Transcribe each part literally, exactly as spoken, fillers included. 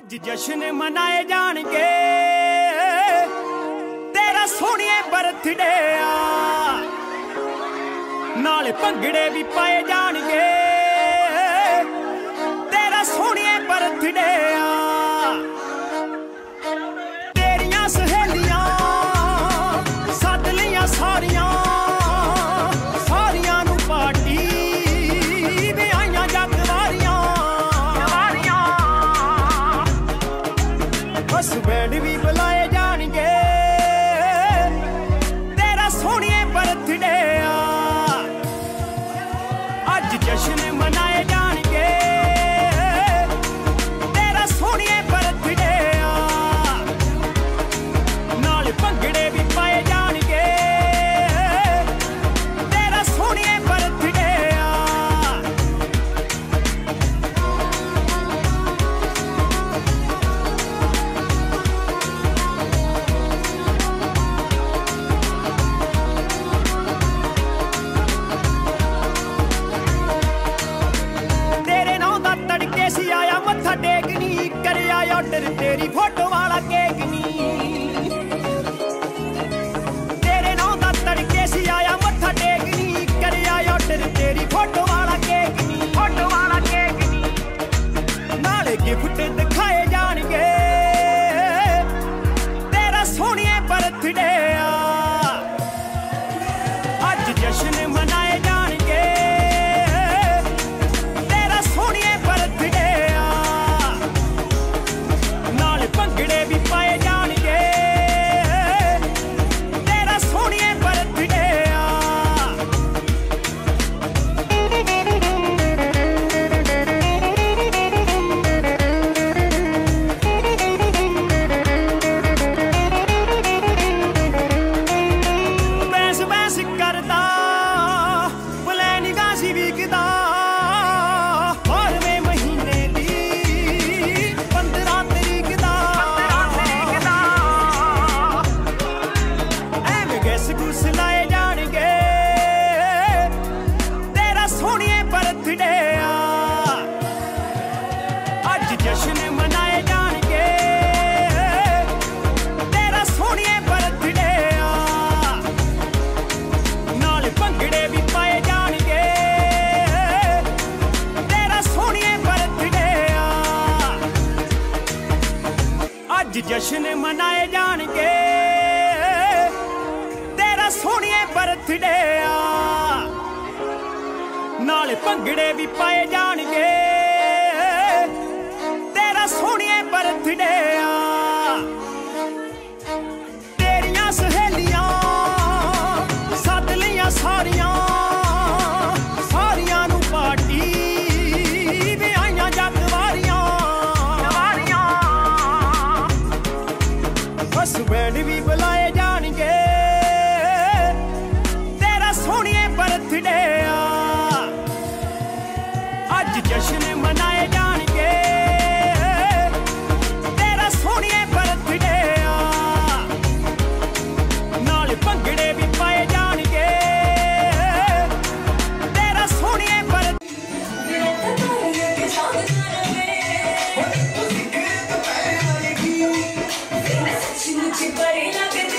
अज जश्न मनाए जाणगे तेरा सोहणिए बर्थडे आ, नाले भंगड़े भी पाए जाणगे तेरा सोहणिए बर्थडे आ। तेरियां सहेलियां सद लियां सारियां सारियां नू पार्टी भी आईयां जग वारियां बस बैंड भी बुलाए जाणगे तेरा सोहणिए बर्थडे आ। अज जश्न मनाए जाणगे तेरा सोहणिए बर्थडे आ, नाल भंगड़े भी पाए जाणगे तेरा सोहणिए बर्थडे आ। तेरे नां दा तड़के सी आया मत्था टेकनी करे आया ऑर्डर तेरी फोटो वाला केक नी। तेरे नां दा तड़के सी आया मत्था टेकनी करे आया ऑर्डर तेरी फोटो वाला केक नी, फोटो वाला केक नी। नाले गिफ्ट दिखाए जाणगे तेरा सोहणिए बर्थडे आ। अज जश्न मनाए जाणगे तेरा सोहणिए बर्थडे आ, नाल भंगड़े भी पाए जाणगे तेरा सोहणिए बर्थडे आ। बैंस बैंस करदा प्लैन गासी विकदा बारहवें महीने दी पंद्रह तरीक दा ऐवें गैस गुस लाए जाणगे तेरा सोहणिए बर्थडे आ। अज जश्न मनाए जाणगे तेरा सोहणिए बर्थडे आ, नाल भंगड़े भी पाए जाणगे तेरा सोहणिए बर्थडे आ। अज जश्न मनाए जाणगे तेरा सोहणिए बर्थडे आ, नाल भंगड़े भी पाए जाणगे तेरा सोहणिए बर्थडे आ। तेरियां सहेलियां सद लियां सारियां सारियां नू पार्टी भी आईयां जग वारियां बस बैंड भी बुलाए जाणगे तेरा सोहणिए बर्थडे आ। अज जश्न मनाए जाणगे तेरा सोहणिए बर्थडे आ, नाल भंगड़े भी पाए जाणगे तेरा सोहणिए बर्थडे। मुझे बड़ी लगती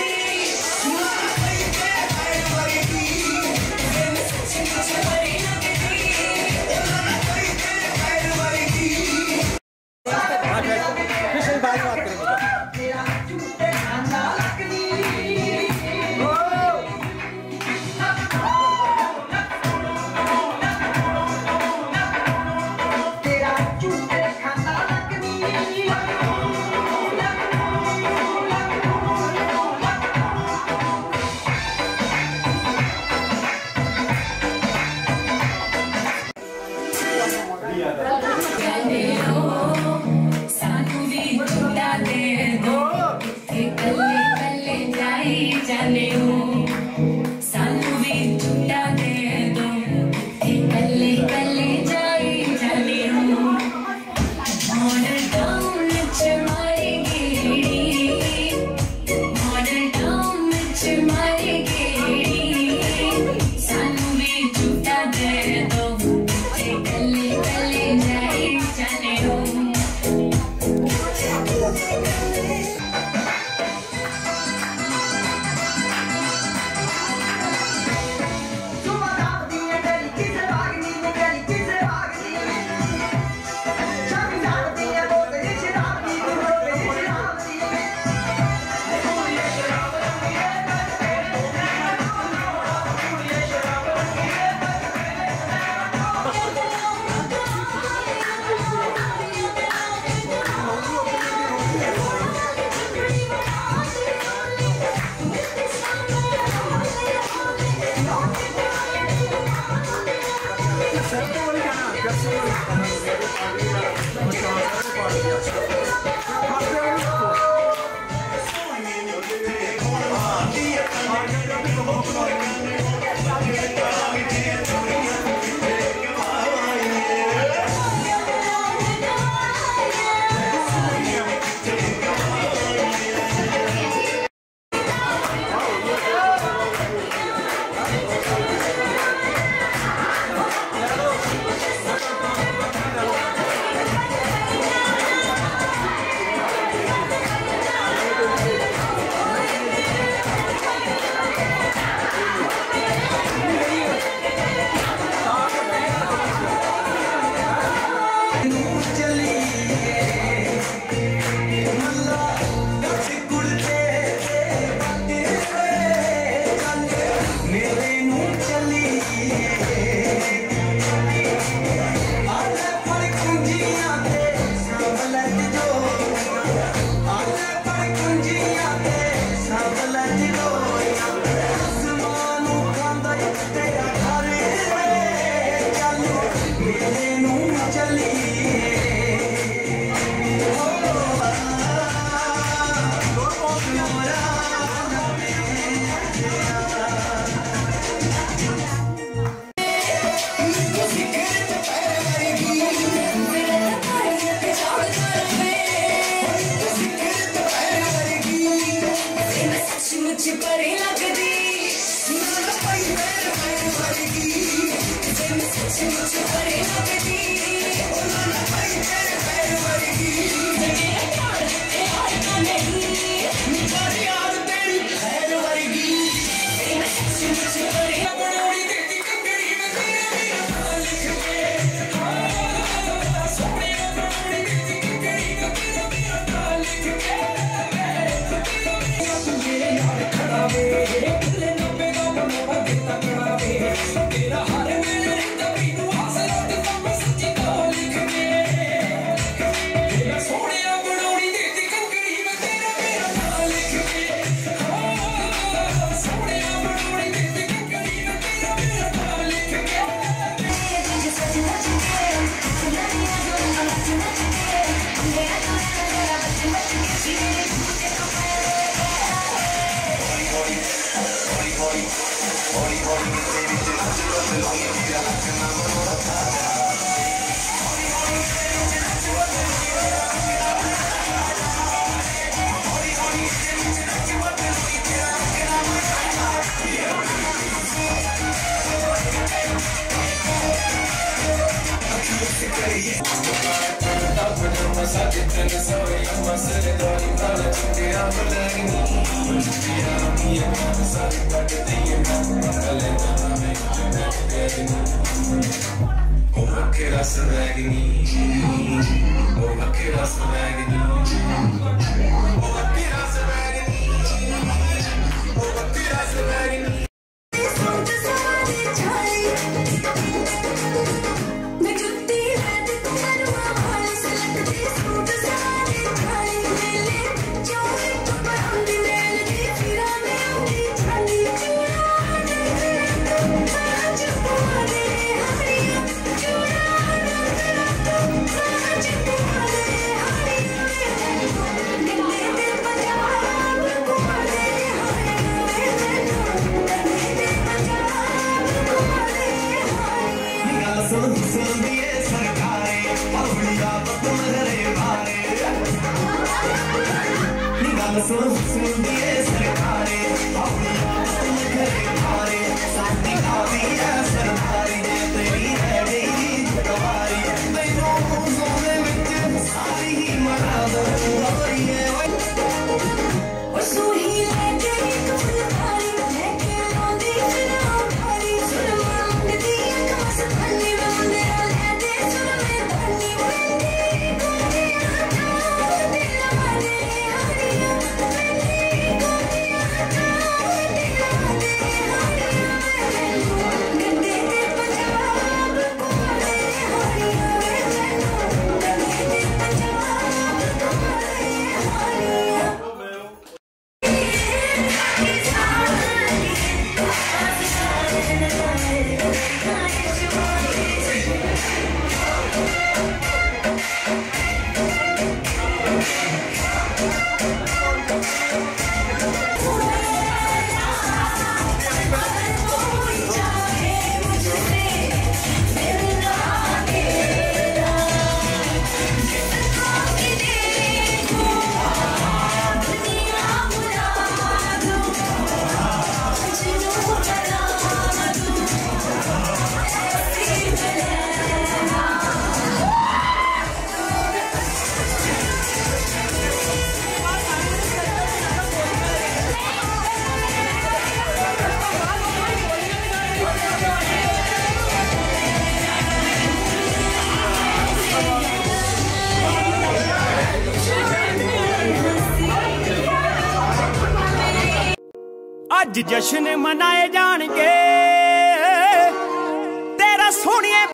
अज जश्न मनाए जाणगे तेरा सोहणिए